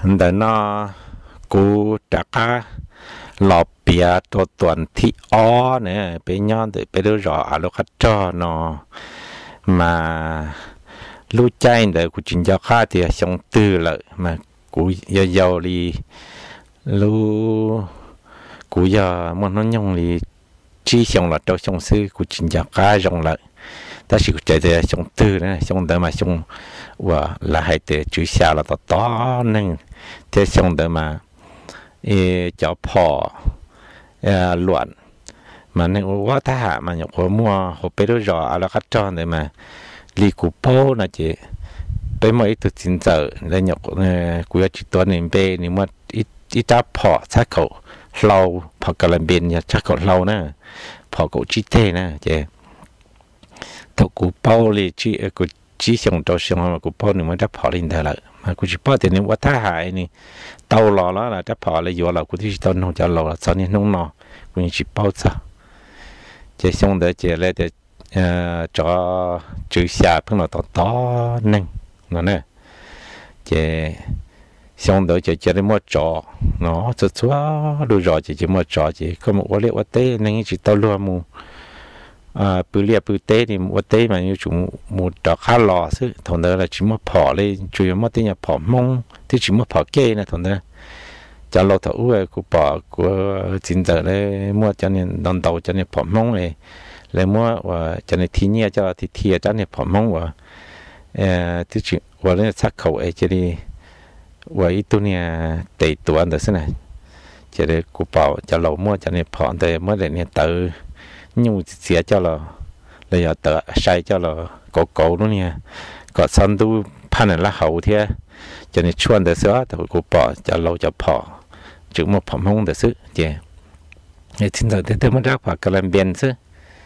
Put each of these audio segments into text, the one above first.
แต่นอกูจักะหลอบเปียตัวตวนที่อ้อเนี่ยไปย้อนไปดูรออาลูกจอนอมารู้ใจเดี๋ยวกูจินยาค่าที่ชงตื้อเลยมากูยาวๆลีรู้กูยามันนั่นยงลีchỉ xong là cho xong sư của chính gia cá rong lại ta chỉ chạy tới xong tư nữa xong đợi mà xong và là hai từ chữ xa là to to nên thế xong đợi mà cho phò loạn mà nên quá ta hạ mà nhọc hồ mua hồ bê đôi rõ là khách tròn để mà li cụ bố là chị bê mấy từ chính giờ là nhọc của chị tuấn nên bê nên mà ít ta phò sát khẩu lâu phò cả lần bên nhà sát khẩu lâu nữa phò cậu chi thế nè chị thầu cụ bao li chi cụ chỉ xong cho xong mà cụ bao nữa mới đáp phò lên thôi lại mà cụ chỉ bao thì nếu quá ta hại này tàu lò đó là đáp phò là vừa là cụ chỉ tao nông cho lò là sau này nông nọ cụ chỉ bao sao chị xong để chị lấy để cho chữ xa phương nào to to nâng nó nè chị xong đỡ chị đi mua trò nó cho xóa đôi rồi chị mua trò chị có một cái liệu tế nên chị tao luôn mua bự liệt bự tế thì mua tế mà như chúng mua trò khá lò chứ thằng đó là chỉ mua phở lên chủ yếu mua tên là phở mông thì chỉ mua phở kê nè thằng đó cho lâu thấu của bỏ của chính giờ đấy mua cho nên đòn đầu cho nên phở mông này lấy mua và cho nên thi nhia cho thì thi cho nên phở mông và thì chỉ và lên sắc khẩu ấy chỉ đi và ít tu nia tẩy tuần đó này chỉ để cụ bảo cho lâu mua cho nên phở để mới để nia tự nhưng xía cho là giờ tự sai cho là cổ đó nha có sẵn tu pan là hậu thế cho nên chuan để sửa thì cụ bảo cho lâu cho phở chữ một phẩm không để sửa chị thì xin lỗi thế mới đáp vào cái làm biên sửa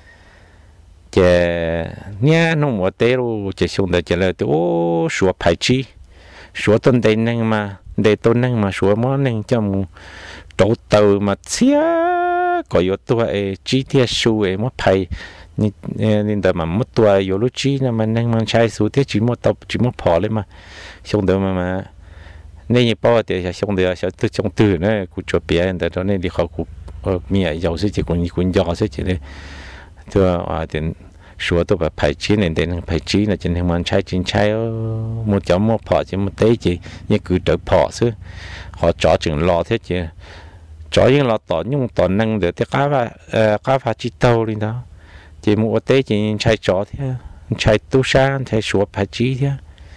chị nha nông một tế rồi chị xuống để chị là ô sửa phải chi sửa tôn đây năng mà để tôn năng mà sửa món năng cho một chỗ tàu mà xía có yếu tố ấy chi tiết số ấy mất phải nên tại mà mất tuổi yếu lúc chi là mà năng mang trái số tiết chỉ một tập chỉ một phò lên mà xong đó mà nên như bao thì xong đó sẽ từ trong từ nữa cũng cho bé để cho nên đi học cũng mẹ giàu sẽ chỉ cũng giàu sẽ chỉ để cho thì số tôi phải phải chi nên đến phải chi là trên hàng mang trái trên trái một chấm một phò chỉ một tế chỉ như cứ trở phò chứ họ cho chừng lo thế chứ cho những lo tỏ nhưng tỏ năng để cá và chi tàu đi đó chỉ một tế chỉ trái chó thế trái tu sa trái số phải chi thế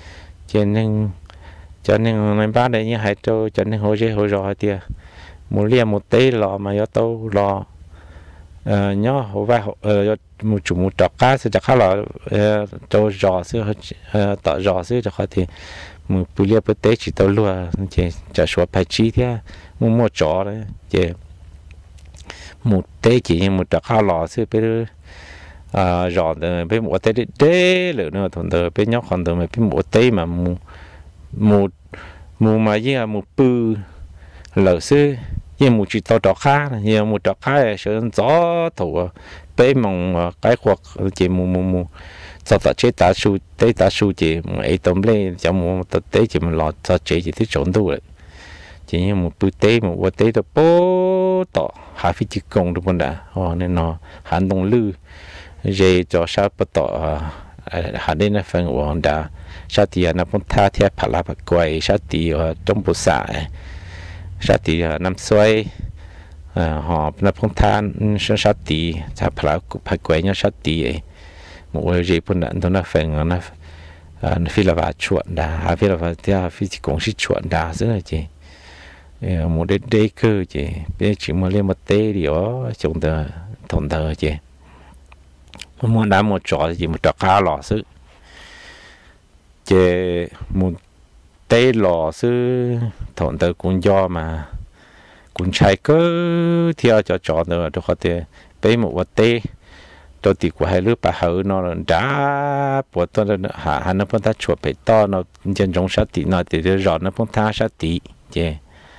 cho nên ngày ba đây như hai trâu cho nên hồi rồi thì một lia một tế lò mà do tàu lò nhớ hồi vai một chủ một trọc cá sẽ chắc là trâu giò xưa tỏ giò xưa cho thì một bữa lia bữa tế chỉ tàu lùa chỉ cho số phải chi thế mua chó đấy chỉ một tế chỉ một trọc cá lò xưa bây giò rồi bây một tế đế nữa nữa thằng đời bây nhóc còn đời bây một tế mà một mà như một bự lỡ xưa như một chỉ tàu trọ khác như một trọ khác là sự gió thổi bé mong cái hoặc chỉ một sau đó chế tá su chỉ ấy tôm lên cho một tế chỉ một lọt cho chế chỉ thích trộn đủ đấy chỉ như một bự tế một tế đó bố tỏ hai phi chỉ công được một đã nên nó hành động lư dễ cho sao bắt tỏ hành đến là phần của đã sao thì nó cũng tha theo phải là phải quay sao thì trong bộ xã sao thì năm xoay họ nó cũng tha sao thì phải phải quay nhau sao thì một người gì cũng đã nó phần nó phi là vào chuột đã phi là vào theo phi cũng chỉ chuột đã rất là chị một đề cơ chị bây chỉ mà lên một tê thì ở trong tờ thôn tờ chị muốn đá một trò gì một trò cá lò xứ chị một tê lò xứ thôn tờ cũng do mà cũng chạy cứ theo cho trò nữa cho có thể bé một tê tôi thì của hai đứa bà hở nó đã bộ tôi hạ nó phong ta chuột phải to nó trên trong sát tị nó thì rõ nó phong ta sát tị chị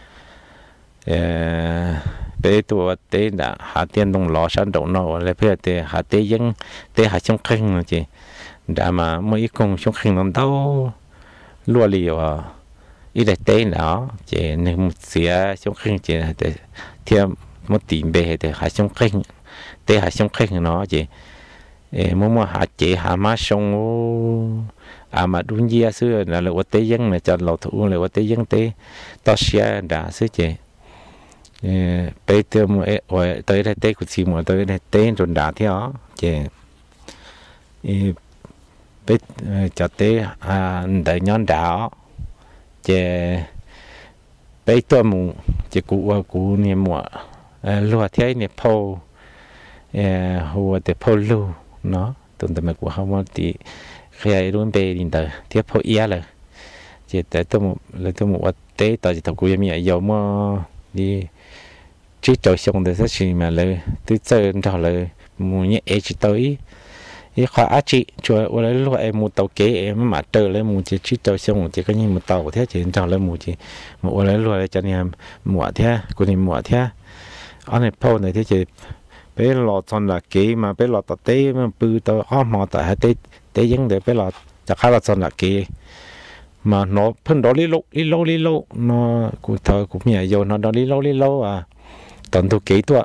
bé tôi tế đã hạ tiền đồng lò sáng đầu nó lại bây giờ hạ tế dân tế hạ trong khăn rồi chị đã mà mấy con trong khăn nó đâu lúa liều ít là tế nó chỉ nên một xía sống khinh chỉ để thêm một tìm bề để hạ sống khinh tế hạ sống khinh nó chỉ muốn hạ chỉ hạ má sống mà đúng gì xưa là lựa tế dân là cho lột thủ lựa tế dân tế to xia đã xưa chỉ bây giờ tới đây tế của chị mà tới đây tế rồi đã thế đó chỉ bây cho tế đợi nhon đảo chỉ bây tôi muốn chỉ cụ niệm mùa lúa thế này phô hồ để phô lưu nó tuần tới của họ muốn thì khi luôn về đến tới tiếp phô ia rồi chỉ tới tôi một tế tới chỉ thằng cụ em nhảy dầu mà đi chỉ cho xong được gì màเลยtừ giờ đó là muốn nhẹ chỉ tới ý khoa á chị cho ở đây lúc em mua tàu kế em mà chờ lấy mua chỉ cho xong chỉ có như một tàu thế chỉ cho lấy mua chỉ một ở đây lúc cho nên mua thế của nên mua thế anh này phô này thế chỉ bé lọ chọn là kế mà bé lọ tàu tế mà bự tàu họ mò tàu hay tế tế dân để bé lọ chắc khá là chọn là kế mà nó phân đó lý lô nó cũng thời cũng nhảy vô nó đó lý lô à tận thu kế tua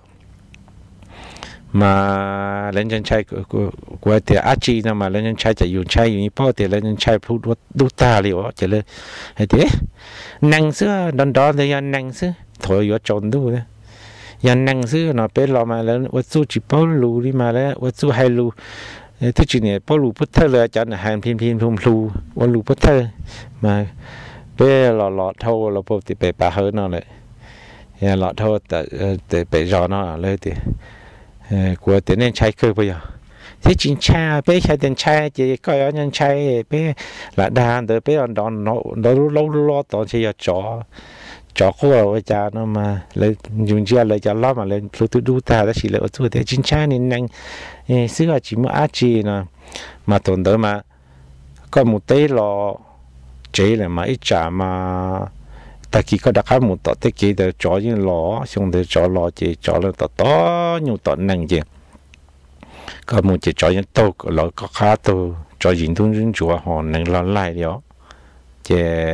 mà lên chân trai của thì á chi nào mà lên chân trai chỉ dùng trai dùng bao thì lên chân trai phun đút ta liệu chỉ là thế năng xưa đó thì năng xưa thôi vô trộn đu đấy năng xưa nó bé lo mà lên vật su chỉ bao lù đi mà lên vật su hay lù thứ chuyện này bao lù bất thơ là cho nên hàng phim lù bao lù bất thơ mà bé lọ thâu là bao thì bé bà hơn nó lại lọ thâu để bé giò nó lên thì của tiền nên trai cơ bây giờ thế chính cha bé trai tiền trai chỉ coi ở nhân trai bé là đàn để bé đòn nó lâu tao chỉ chó cô ở cha nó mà lấy dùng chia lấy cho lo mà lên phụ tự đu ta đó chỉ là ở chỗ thế chính cha nên nhanh xưa chỉ mua ác chi nè mà tồn đó mà có một tế lò chế là mà ít trả mà ta chỉ có đặc một tọt thế kia để cho những lò xong để cho lò chỉ cho là to nhiều tọt năng gì có một chỉ cho những tàu lò có khá tàu cho những thông tin chúa họ năng lo lại đó chỉ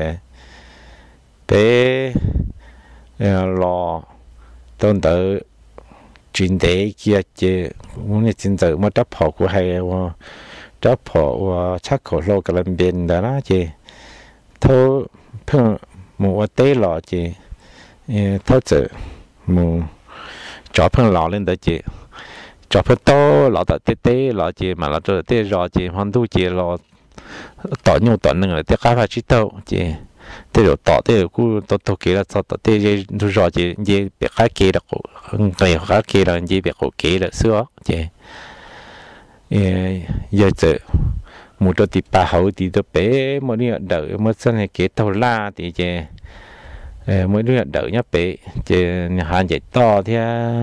bé lò tôn tự chuyện thế kia chỉ muốn chuyện tự mà đắp họ của hay đắp họ chắc khổ lô cái lần bên đó đó chỉ thôi phương một tế lò chị thôi chứ một cho phương lò lên đó chị cho phương to lò tại tế lò chị mà lò cho tế rò chị hoàn thu chị lò tỏ nhiều tỏ nâng là tế cá phải chỉ tàu chị tế đồ tỏ tế đồ cú tỏ kế là tỏ tế dây rò chị dây bị cá kế là ngày cá kế là dây bị cổ kế là xưa chị giờ chứ một đôi tịp bà hậu thì tôi bé mỗi đứa đợi mỗi sân hay kế tàu la thì chè mỗi đứa đợi nhá bé chè hàng dệt to thì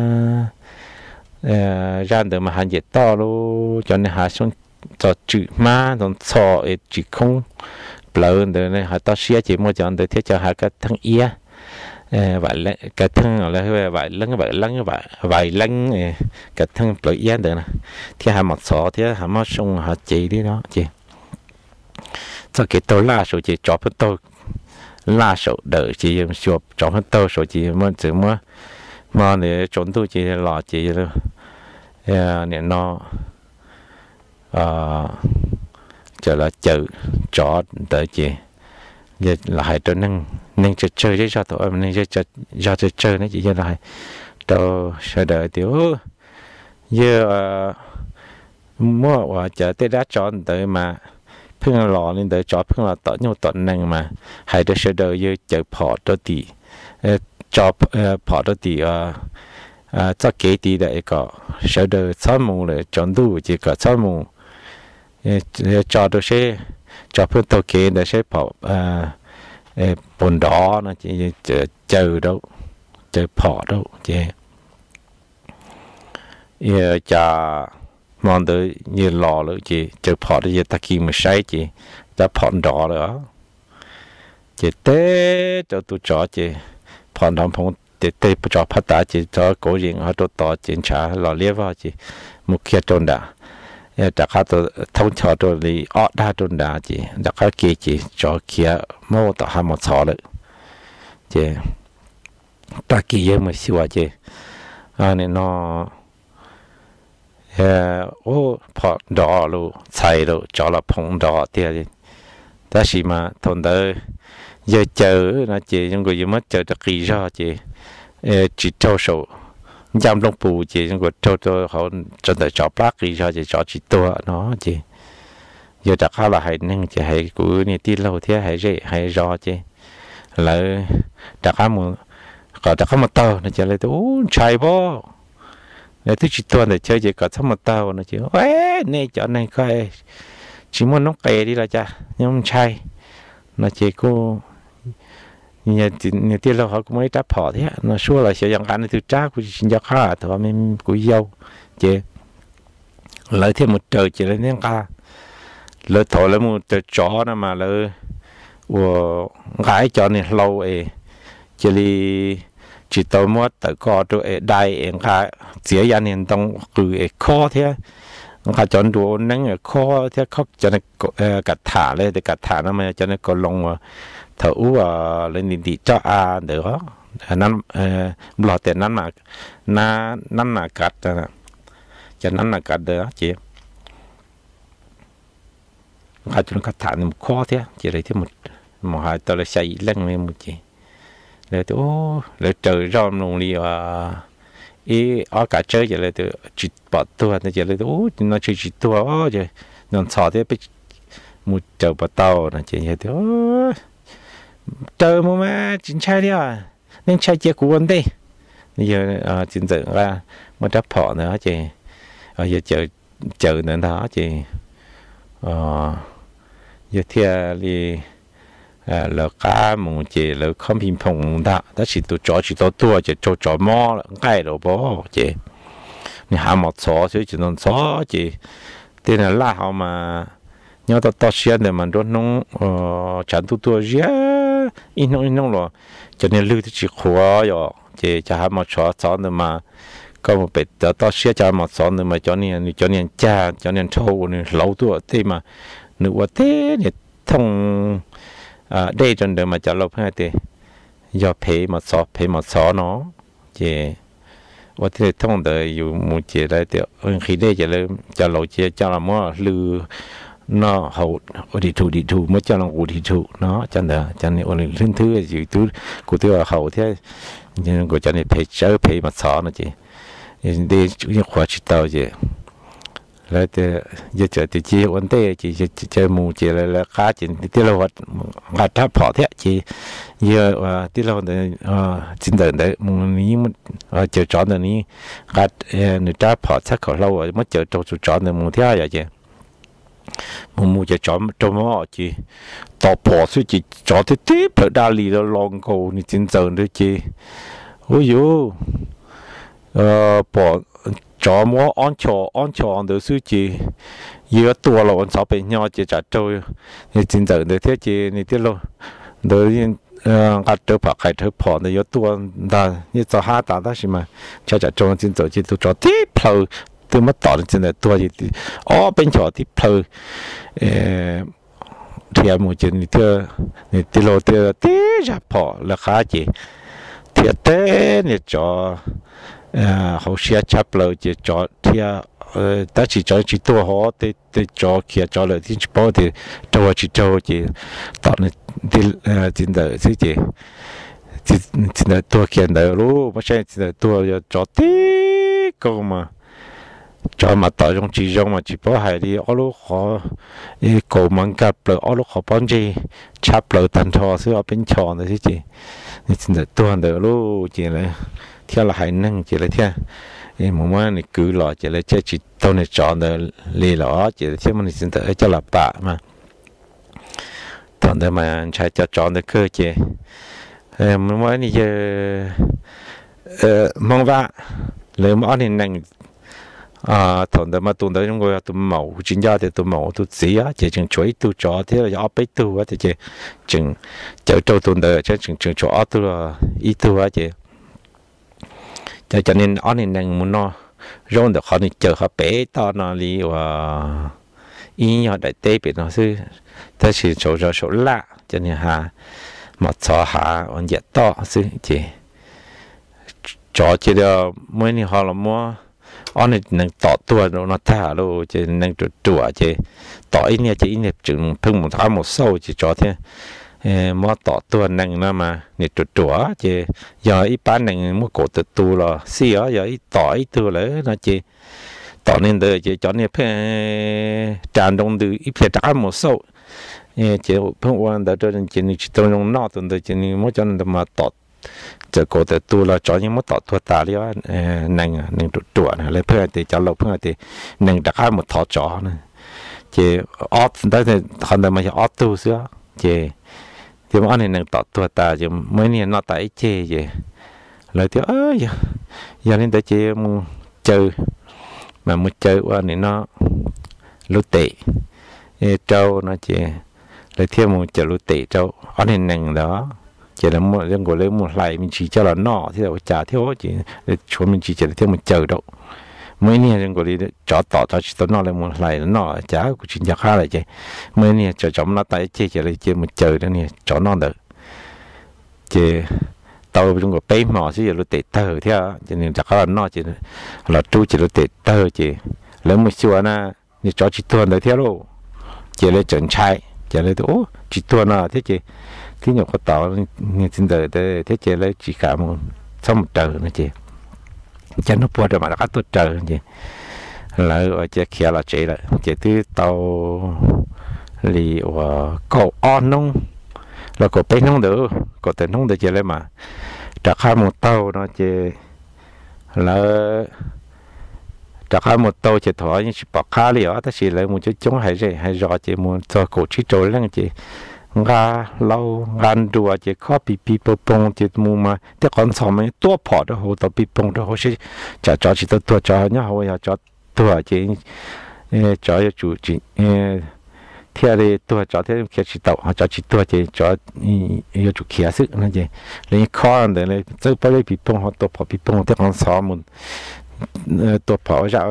ra được mà hàng dệt to luôn cho nên hàng xuống cho chữ má còn so chữ không lỡ được này hàng to xía chỉ mua chọn được thế cho hàng cái thằng ia vậy cái thằng là vậy lăng cái thằng lỡ ia được nè thì hàng một số thì hàng một sung hàng chỉ đi đó chị cho cái tôi la số chỉ cho phân tôi la số đợi chỉ dùng chụp cho phân tôi số chỉ muốn chữ mà để trốn tôi chỉ lọ chỉ rồi nè nó chờ là chữ cho đợi chị giờ là hai đứa nâng chơi chứ cho tụi em nâng chơi nó chỉ cho lại tôi sẽ đợi tiểu giờ mua và chờ tới đã chọn tới mà phương lò lên tới cho phương là tỏ nhiều tuần năng mà hai đứa sẽ đợi như chờ phỏ đó thì cho phỏ đó thì cho kế thì để có sẽ đợi sáu mùng để chọn đủ chỉ có sáu mùng cho đôi sẽ cho phương tàu kế để sẽ phỏ bồn đỏ nó chỉ chờ đâu chờ phỏ đâu chứ cho mong tới như lò nữa chị chờ phỏ đi ta kia mà say chị ta phỏ đỏ nữa chị té cho tôi cho chị phỏ đỏ phong để té cho phát đã chị cho cố diện ở chỗ tỏ chuyện trả lò liếp vào chị một kia trôn đã จากเขาตัวท่องชอตัวนี้อ้อได้ตัวด่าจีจากเขาเกจีจอเขียโม่ต่อหาหมดชอเลยเจตะกี้ยังไม่ชัวเจอันนี้นอโอ้พอดอลูใส่ลูจอละพงดอเตี้ยจีแต่สิมาทนเดอเจอนะเจยังก็ยังไม่เจอตะกี้รอเจจิตเจ้าโซ่ยำลงปูเจยังก็เจ้าตัวเขาจนแต่จอปลักกี้รอเจจอจิตตัวเนาะเจgiờ đặt khá là hay nên chỉ hay của này tin lâu thế hay dễ hay rõ chứ lại đặt khá một có đặt khá một tàu nó chỉ lấy tôi chạy bo để tôi chỉ tuần để chơi chỉ có thăm một tàu nó chỉ ế này chỗ này coi chỉ muốn nó kề đi là cha nhưng không chạy nó chỉ cô nhà tin lâu họ cũng mới đáp họ thế nó xua là sẽ dòng ăn từ trá của xin cho khá thôi mình của dâu chứ lại thêm một trời chỉ lấy nên caเลยถอยแล้วมันจะจ่อนะมาเลยว่าขายจ่อเนี่ยเราจะรีจิตตัวมัวแต่ก็ตัวได้เองค่ะเสียยันเนี่ยต้องคือข้อเท่าค่ะจนดูนั่งข้อเท่าเขาจะในกัดถาเลยแต่กัดถานั่นมันจะในก็ลงว่าเท่าว่าเลยนิจ่อเดี๋ยวนั้นหลอดแต่นั้นมากัดนะจะนั้นมากัดเดี๋ยวเจี๊ยเขาจะนักฐานมันข้อเท่าจะอะไรที่หมดหายตัวละใช้เล่งไม่หมดจีเลยตัวเลยเจอรอบลงเรียวอากาศเจอจะเลยตัวจิตปอดตัวแต่จะเลยตัวน่าจะจิตตัวจะนอนสอดที่ไปมุดเจอปอดเต้านะจะเห็นตัวเจอมั้ยจินใช่เดียวนั่นใช่เจ้ากูวันดีนี่จินเจอว่ามันจะพอเนอะจีจะเจอนั่นท้อจีgiờ theo thì là cá mùng chỉ là không bình phong đó đó chỉ tôi tua chỉ cho mò cái đồ bố chỉ你还冇错所以只能错只thế là la họ mà nhớ tao xuyên để mà đốt nông chẳng tu gì in nông rồi cho nên lưu thì chỉ khóa rồi chỉ cho hai một số nữa mà có một bể tao xuyên cho một số nữa mà cho nên cha cho nên trâu nên lâu tuổi thế mà nữ thế thì thông đây cho nên mà cho lâu hơn thì do phê một số nó chỉว่าที่ท่องเดินอยู่มูเจได้เดี๋ยวขี้ได้จะเลยจะเราเจจะละมั่วลือเนาะเขาอดีถูเมื่อจะลองอดีถูเนาะจันเดอจันนี่วันนี้ทื่ออยู่ตู้กูที่ว่าเขาที่ยังกูจันนี่เพจเจอเพจมาสอนนะเจยังได้ยังขวาชิดเตาเจแล้วแต่จะเจอที่เจวันเต้เจอมูเจแล้วค้าจินที่เราวัดงัดทับพอเทะเจเยอะว่าที่เราเนี่ยจินเดินได้มูนี้มันเจอจอนนี้กัดนึกทับพอสักเขาเราว่ามันเจอจุดจอนเนี่ยมูเที่ยอย่างเจมูจะจอนจมว่าเจต่อพอสุดจีจอนที่เปิดดาลีแล้วลองเขานี่จินเดินด้วยเจโอ้ยพอจอมัวอ้อนชอเดี๋ยวซื้อจีเยอะตัวเราอันสอบเป็นยอจีจัดโจยนี่จริงจังเดี๋ยวเที่ยจีนี่ที่เราเดี๋ยวยินกัดเจอผักไข่เธอพอเดี๋ยวเยอะตัวได้นี่จะหาตาได้ใช่ไหมจะจัดโจจริงจังจีตัวจอที่เพลตัวมาต่อจริงๆตัวจีอ๋อเป็นจอที่เพลเทียมูจีนี่เที่ยนี่ที่เราเที่ยที่จะพอราคาจีเที่ยเต้นี่จอเขาเชียร์ชับเลยจะจอเทียแต่chỉจอchỉตัวhọแต่จอเขียจอเลยที่พอที่ตัวchỉจอจีตอนนี้ที่จินเดอร์สิจีจินเดอร์ตัวเขียนเดอร์รู้ไม่ใช่จินเดอร์ตัวจอที่ก็มาจอมาต่อจงจีจงมาจีพอหายดีอ๋อลูกขอกูมันกับเลยอ๋อลูกขอป้อนจีชับเลยตันทอซื้อเอาเป็นชอนเลยสิจีนี่จินเดอร์ตัวเดอร์รู้จีเลยเที่ยวละหายนั่งจีเลยเที่ยวผมว่านี่คือหล่อจีเลยเจ้าจีตัวนี้จอเดอเลยหล่อจีเลยเที่ยวมันนี่สินเดอร์เจ้าหลับปะมาตอนเดิมมันใช้เจ้าจอเดอเคยจีผมว่านี่จะมองว่าเลยมันนี่นั่งตอนเดิมมาตัวเดิมก็ตัวหมูจริงจังแต่ตัวหมูตัวเสียจีจึงช่วยตัวจอที่เราเอาไปตัวว่าจีจึงเจ้าตัวเดิมใช่จึงช่วยเอาตัวอีตัวจีจะnên anh nên năng muốn nó rong được họ đi chờ họ bé to nó đi và ý nhau đại tế bị nó sư ta chỉ số lạ cho nên ha mà cho hạ on dễ to sư chị cho chỉ được mấy người họ là mua anh ấy nâng tỏ tua nó thả luôn chỉ nâng chùa chỉ tỏ ít nha chỉ ít nhập chừng thương một tháng một sâu chỉ cho thế mua tỏ tua nâng nó mà nhập chùa chỉ giờ ít bán nâng mua cổ tự tu là xí ở giờ ít tỏ ít tu lấy nó chỉ tỏ nên đời chỉ cho nên phải tràn đông từ ít phải trả một sâu chỉ phong quan đã cho nên chỉ trong trong nọ tuần tới chỉ mua cho nên mà tỏจะโกแต่ตัวเราจอยังไม่ต่อตัวตาเรียกว่าหนึ่งตัวนะเลยเพื่อที่จะเราเพื่อที่หนึ่งตะข้าหมดถอดจอนะเจออฟได้แต่คนเดิมมันจะออฟตัวเสือเจว่าอันนี้หนึ่งต่อตัวตาจะไม่เนี่ยนอตาไอเจเลยที่อย่างนี้แต่เจมึงเจอmàมึงเจอว่านี่เนาะรู้เตะเจ้านะเจเลยเที่ยวมึงเจอรู้เตะเจ้าอันนี้หนึ่งเนาะchỉ là một những cái lấy một lại mình chỉ cho là nọ thì là trả theo chỉ cho mình chỉ theo mình chờ đâu mấy nè những cái đi cho tỏ cho chỉ tao nọ lại một lại nọ trả của chuyện giá khá là chứ mấy nè cho chồng nó tại chỉ là chỉ mình chờ đó nè cho nó được chỉ tao trong cái bể mỏ chứ là tệ tờ theo cho nên chắc là nọ chỉ là chú chỉ là tệ tờ chỉ lấy một xíu na thì cho chỉ tuần đấy theo luôn chỉ là chuẩn trai chỉ là ô chỉ tuần à thế chỉที่หนูก็ต่อเนี่ยจินเดอร์เทเจเลยจีกามันซ่อมเจอนะเจฉันนึกปวดมาแล้วก็ตัวเจอเจแล้วเจเขียนละเจเลยเจที่เตาหลีว่าก็อ้อนน้องแล้วก็ไปน้องเด้อก็แต่น้องเด้อเจเลยมาจากข้าหมดเตาเนาะเจแล้วจากข้าหมดเตาเจถอยนี่สิปากข้าเลยอ่ะแต่สิเลยมันจะจ้องให้รอเจมันตัวโคชิโจเรื่องเจงาเรางานดัวจะข้อปีปงจะมูมาแต่ก่อนสอนมันตัวพอดหัวตัวปีปงตัวหัวใช่จะจอจิตตัวจอเนี่ยหัวอยากจอตัวจริงจอจะจู่จริงเที่ยวเลยตัวจอเที่ยวเขียนจิตตัวจอจิตตัวจะจออยากจู่เขียนซึนั่นเองเลยข้อนั่นเลยจะไปเลยปีปงหัวตัวพอปีปงแต่ก่อนสอนมันตัวพอจะ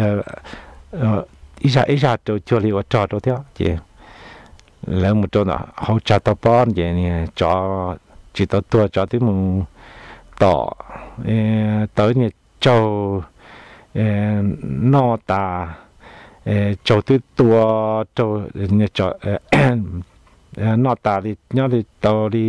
อีจะตัวเรียกว่าจอตัวเที่ยวเจแล้วมันตัวน่ะเขาจะต่อป้อนอย่างนี้จอจิตตัวจอที่มึงต่อtớiเนี่ยเจ้านอตาเจ้าที่ตัวเจ้าเนี่ยจอนอตาดิเนี่ยดิตัวดิ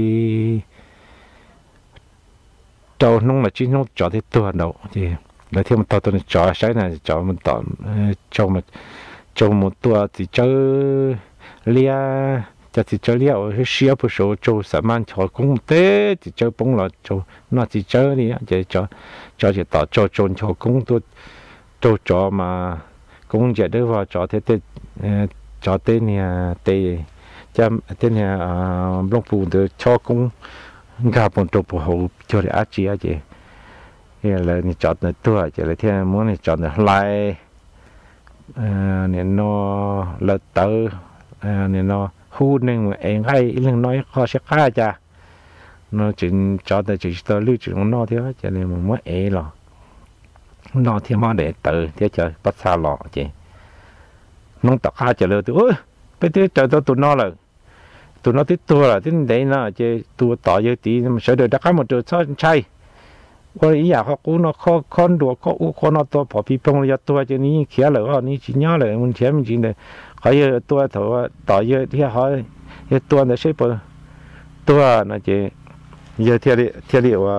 เจ้าน้องน่ะชิ้นน้องจอที่ตัวเราจีแล้วที่มันต่อตัวนี้จอใช้น่ะจอมันต่อเจ้ามันตัวที่เจอเลียจะติดเจอเลี้ยวให้เสียผู้โจโจสามารถถอดกุ้งเต้ติดเจอปงหลอดโจน่าติดเจอนี่จะต่อโจโจนถอดกุ้งตัวโจจอมากุ้งจะได้ว่าจอเต้จอเต้เนี่ยเต้จะเต้เนี่ยลงปูเดือชอกุ้งกาบนตัวผู้หูจอได้อาจีเนี่ยเลยนี่จอดในตัวจะเลยที่ม้วนนี่จอดในลายเนี่ยนอละเตอเนี่ยเนาะหูหนึ่งเองให้เรื่องน้อยข้อเช็คค่าจ้ะเนาะจึงจอแต่จึงตัวลื้อจึงนอเท่าจะเนี่ยมันไม่หรอกนอที่มาเด็ดเตอที่จะปัสสาวะจีน้องตะข้าจะเลยตัวไปที่เจอตัวนอเลยตัวนอที่ตัวละที่เด็กน่ะจีตัวต่อเยอะตีมันเสียเดือดดักหมดเดือดใช่ว่าอยากเขากู้เนาะข้อคอนดัวข้ออู้ข้อนอตัวพอพี่ปงเลยตัวจะนี้เขียนเลยว่านี่ชิ้นย่อเลยมันเขียนมันจริงเลยเขาเยอะตัวเถอะต่อเยอะที่เขาเยอะตัวแต่ใช่ปะตัวน่ะเจเยอะเที่ยวว่า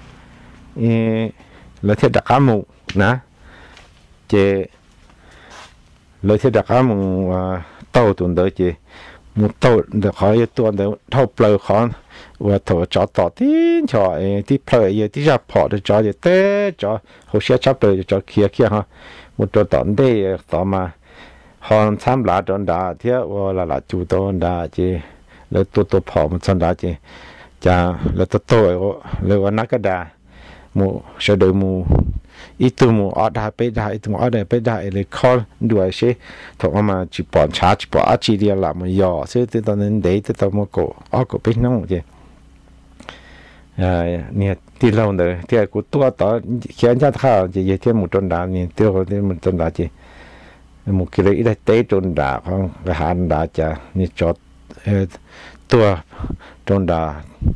เราเที่ยวดักขาหมูนะเจเราเที่ยวดักขาหมูว่าเต้าตัวเดียวเจมูเต้าเดี๋ยวเขาเยอะตัวเดียวเท่าเปลือกเขาว่าเถอะจอต่อที่จอที่เปลือกเยอะที่จะพอจะจอเยอะเต้จอเขาเสียชับเลยจอเคียฮะมูตัวต่อได้ต่อมาฮอนซ้ำหลาโดนด่าเที่ยวว่าหลาจูโดนด่าเจแล้วตัวผอมสันด่าเจจะแล้วตัวโตเลยว่านักกระดามูเสด็จมูอีตัวมูอดาไปได้อีตัวมูอดาไปได้เลยคอด้วยเช่ถูกมาจีบปอนชาจีบอาจีเดียละมันย่อซึ่งตอนนั้นเด็กตอนมันก็ออกก็ไปน้องเจเนี่ยที่เราเนี่ยที่กูตัวต่อเขียนจะข้าวจะยี่ที่มุดจนดาเนี่ยที่เขาที่มุดจนดาจีมุกิเลยได้เตะจนดาของทหารดาจะนี่จอดตัวจนดา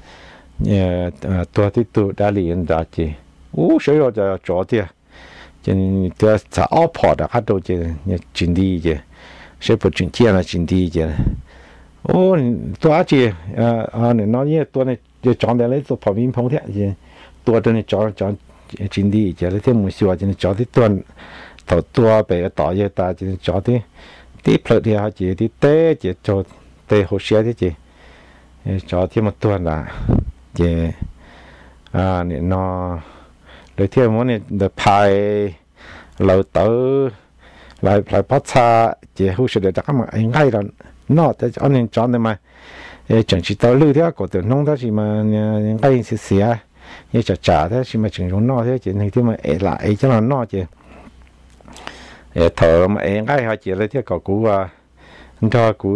ตัวที่ตัวดาลีนดาจีใช่เราจะจอดที่จะตัวจะเอาพอดอะเขาดูจีเนี่ยจินดีจีใช่ปุ๊บจินเจียนะจินดีจีตัวจีเนี่ยน้อยเนี่ยตัวเนี่ยจะจอดได้เลยตัวพอมีพงเทียจีตัวตัวเนี่ยจอดจินดีจีแล้วที่มุสิว่าจีจอดที่ตัวไปต่อเยอะตาจีจอดที่เพลิดที่เขาจีที่เตะจีจอดเตะหัวเสียที่จีจอดที่มาตัวน่ะจีเนี่ยนอเลยที่มันเนี่ยเดือดพายเราเต๋อลายพัชชาจีหูเสด็จจากข้างมาง่ายแล้วนอแต่อันนี้จอดได้ไหมจังชีเต๋อลือที่ก็ตัวน้องที่สิมาเนี่ยง่ายเสียยังจะจ่าที่สิมาจึงรงนอที่จีนี่ที่มาหลายจังหวะนอจีเธอมาง่ายเขาจีเลยที่ก็กูว่าcho cụ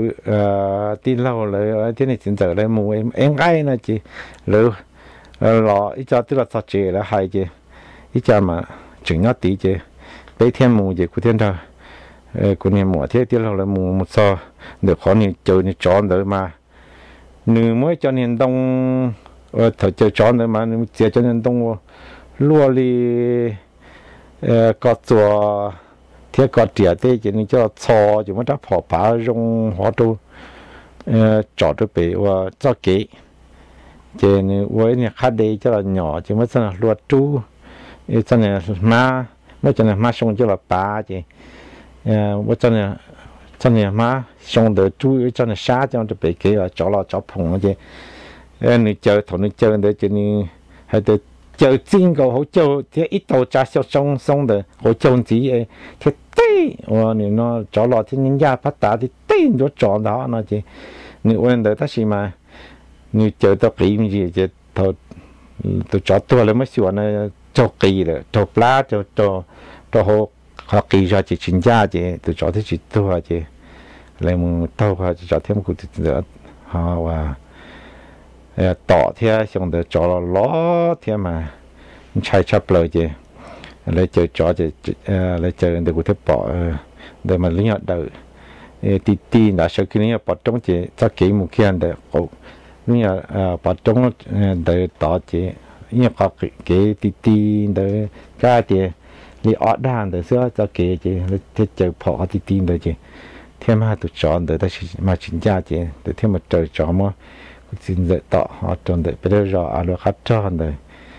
tin lâuเลยที่นี่ถึงจะเลยมูเองไงนะจีหรือรออีจอที่เราตัดเจแล้วให้จีอีจอมาถึงนัดตีจีไปเที่ยงมูจีกูเที่ยงเธอกูเนี่ยหมดเที่ยงที่เราเลยมูหมดซอเดี๋ยวขอนี่เจอนี่จอนเดี๋ยวมาหนึ่งมื่อจอนนี่ต้องเธอเจอจอนเดี๋ยวมาหนึ่งเจอจอนนี่ต้องลัวลีก็ตัวที่ก็เดียดที่จะนี่จะชอจะมันจะพอป่าลงหัวตัวจอดไปว่าเจ้าเก๋เจนี่ไว้เนี่ยคาดีจะหน่อจะมันจะรัวจูจะเนี่ยมาไม่จะเนี่ยมาส่งจะละป่าเจว่าจะเนี่ยมาส่งเดือจูจะเนี่ยช้าจะจะไปเก๋จอดจอดผงเจนี่เจอถนนเจอเดี๋ยวจะนี่ให้เดี๋ยวเจอจริงก็好做ที่อีตัวจะ松的好做子誒ที่低我你那找老天人家把打的低就找到那就你問到他是嘛你找到幾米就都找到了沒說呢做幾了做ปลา做好幾下就全家就都找的就多就嚟มึง多下就找天กู就好啊ต่อเที่ยส่งเดือจอล้อเที่ยมาใช้ชับเลยจีเลยเจอจอจะเลยเจอเดี๋ยวกูเทปอเดี๋ยวมันเลี้ยงเดือตีน่ะชาวคืนนี้ปอดตรงจีจะเกี่ยมุขยันเดือโอ้เนี่ยปอดตรงเดือต่อจีเนี่ยก็เกี่ยตีเดือก้าจีลีออดด้านเดือเสื้อจะเกี่ยจีเลยเจอพอตีเดือจีเที่ยมาตุจอเดือได้มาชินจ้าจีเดี๋ยวเที่ยมาเจอจอมั้งxin dạy tọ họ trồng để bây giờ alo khát cho này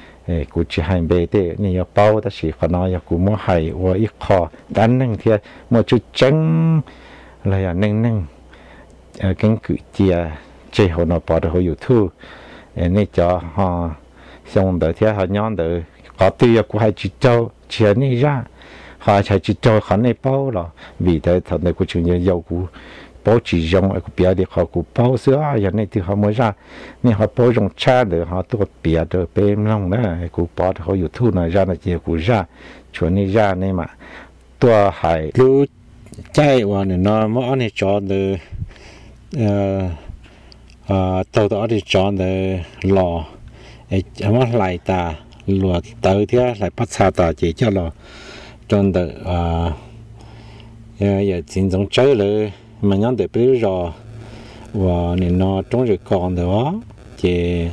cụ chỉ hành bề thế nhiều bao ta chỉ phải nói cụ mua hay và ít khó đánh nâng thì một chút trắng là nâng cái cử chia chơi họ nó bỏ được họ YouTube nên cho họ xong đời thì họ nhon đời có tiền cụ hay chỉ cho钱này ra họ chỉ cho họ này bao rồi vì thế thằng này cụ chịu nhiều dầu cụ bảo chỉ dùng cái bia để họ cũng bảo sữaอย่างนี้ที่เขาไม่raนี่เขาbảo dùng cha để họตัวเปียเดเป็นน้องนะกูbảoเขาอยู่ทุ่งนะraนะเจ้ากูraชวนนี่raนี่มาตัวหายรู้ใจว่าเนี่ยเนาะมั่วนี่จอดเลยตัวนี่จอดเลยหล่อไอ้ว่าไหลตาหลวดเต๋อที่ไหลพัดชาตาเจ้าหล่อจนเดอย่าจริงจงเจอเลยmà nhắn để bây giờ và nên nó trong rồi còn đó thì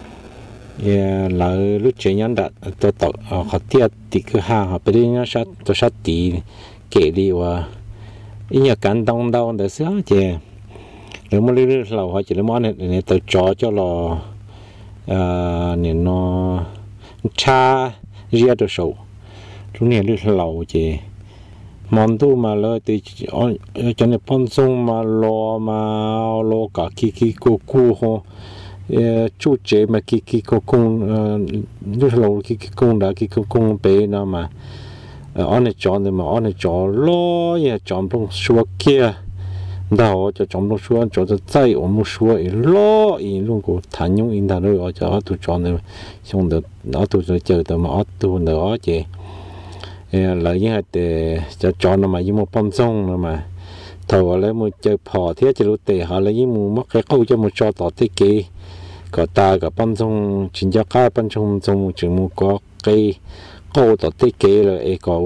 là lúc chơi nhắn đặt tôi tập họ tiết thì cứ hàng họ bây giờ sát tôi sát tí kể đi và ý nhà cán đông đâu để sửa thì nếu mà lúc lâu họ chỉ là món này tôi cho là nên nó cha riêng được sầu chúng này lúc lâu thì món tu mà lỡ thì cho nên phong sung mà lo cả khi cô ho chú chế mà khi cô cung lúc lâu khi cung đã khi cô cung bé nó mà anh ấy chọn mà anh ấy chọn lo ya chọn phong xua kia đó cho chọn phong xua cho cho trái ông phong xua lo in luôn cô thành nhung in thằng rồi cho tôi chọn này xong được nó tôi chờ tôi mà tôi nữa chứ lợi như thế cho chọn nó mà như một phong sông nó mà thầu lấy một chơi phò thế cho lúc tệ họ lấy như một mắc cái câu cho một cho tỏ thế kì có ta có ban trong chính giác cá ban trong trong chừng mu có cái câu tổ tiết kế là ấy có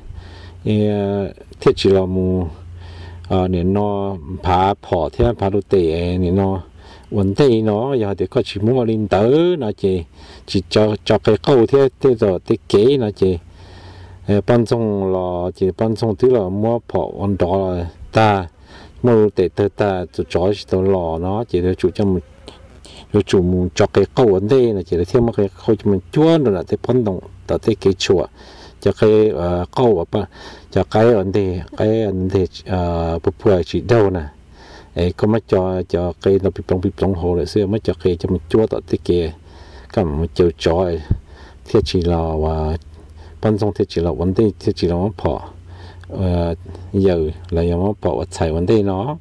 thiết chỉ là mu nên nó phá bỏ theo phá đồ tệ nên nó vấn đề nó giờ thì có chỉ mua lên tới nó chỉ cho cái câu theo theo rồi tiết kế nó chỉ ban trong là chỉ ban trong thứ là mua bỏ ăn đó là ta mua tệ ta tụi chó chỉ tụi lò nó chỉ để chủ cho mình chủ muốn cho cái câu vấn đề là chỉ để thêm một cái câu cho mình chúa rồi là để phân động tạo cái kế chùa cho cái câu và cho cái vấn đề bục bùa chỉ đâu nè ấy có mấy cho cái nó bị bông hồ lại xưa mấy cho cái cho mình chúa tạo cái kế cái mình chơi chó thiết chỉ là và ban trong thiết chỉ là vấn đề thiết chỉ là nó bỏ giờ là nó bỏ chạy vấn đề nó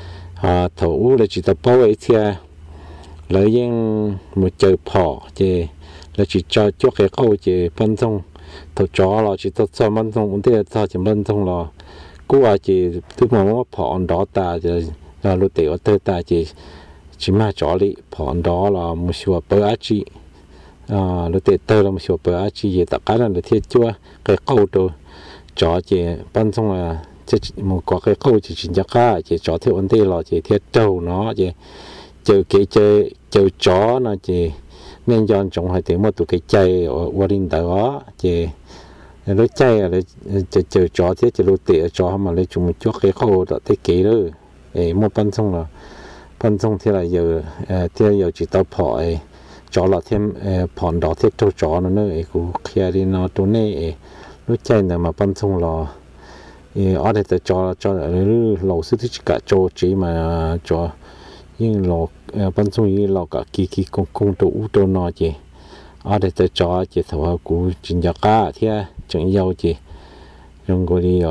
thủ là chỉ tập bao ấy thì lấy những một chơi bỏ thì là chỉ cho cái câu chỉ ban trong thủ chó là chỉ tập cho ban trong vấn đề là chỉ ban trong là cú chỉ thứ mà nó bỏ đó ta thì là lúc tiểu tới ta chỉ mà chó đi bỏ đó là một số bờ á chi lúc tiểu là một số bờ á chi gì tất cả là thiết chúa cái câu đồ chó chỉ ban trong là một có cái câu chỉ chính xác cả chỉ chó theo vấn đề là chỉ thiết trâu nó chỉ chơi chó nó chỉ nên chọn trồng hay thì một tụ cái chay ở đình đó chỉ lúc chay là chơi chó thiết chỉ lúc tệ chó mà lấy chúng cho cái câu đó thiết kế đó để một ban trong thì là giờ chỉ tao bỏ chó là thêm phòn đó thiết trâu chó nó nữa cũng kia đi nó chỗ này lúc chay này mà ban trong là ở đây cho lẩu sư thích cả cho chỉ mà cho nhưng lẩu ban trong như lẩu cả kỳ công đồ nó chỉ ở đây cho chỉ thầu của chính gia cá thì chẳng giàu chỉ dùng cái đi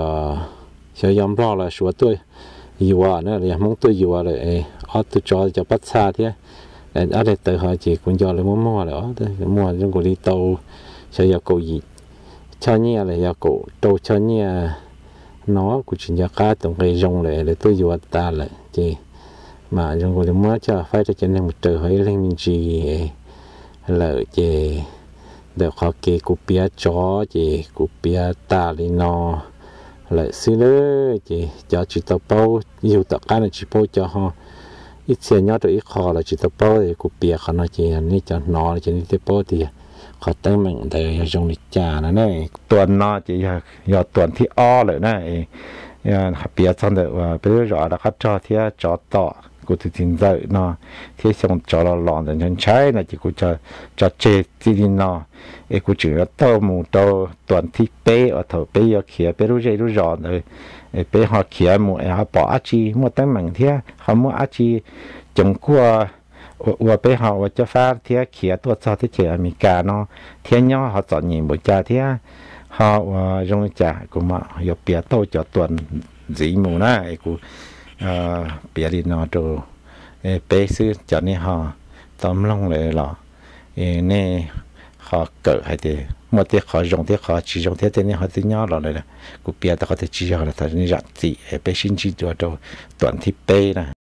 sẽ yếm lo là số tôi yêu nữa là mong tôi yêu là ở tôi cho bắt xa thì ở đây từ họ chỉ cũng cho lại mua là ở mua dùng cái đi tàu sẽ yêu cầu gì cho nhẹ là yêu cầu tàu cho nhẹ nó của chính gia cá tổng cái rong lại để tôi yêu ta lại chỉ mà trong cái mới cho phải cho nên một trời hơi lên mình chỉ lợi chỉ để họ kê của bia chó chỉ của bia ta đi nó lại xí nữa chỉ tao bao yêu tất cả là chỉ bao cho họ ít xe nhỏ rồi ít khó là chỉ tao bao thì của bia họ nói chỉ này cho nó chỉ này bao thì họ tới mình để dùng để trả nó này tuần nó chỉ giờ tuần thì o lại này bia xong rồi bây giờ rõ là khách cho tỏ của thì tin giờ nó thì xong cho nó lòn để nhân trái là chỉ của cho chế thì nó ấy của chữ là tao mù tao tuần thì bé ở thầu bé giờ kia bé lúc rõ rồi bé họ kia mù họ bỏ á chi mua tới mảng thì họ mua á chi trồng qua và bé họ cho phát thì kiaตัวcho thế chế America nó thì nhau họ chọn nhìn một cha thì họ dùng trả của mà giờ bé tao cho tuần gì mù này của bây giờ nó đồ bé sư cho nên họ tóm lông lại là nên họ cỡ hay thì một tí họ dùng tí họ chỉ dùng thế nên họ tí nhỏ rồi này cũng bây giờ ta có thể chỉ cho là ta nên dặn gì bé xin chỉ cho đồ tuần thì bé này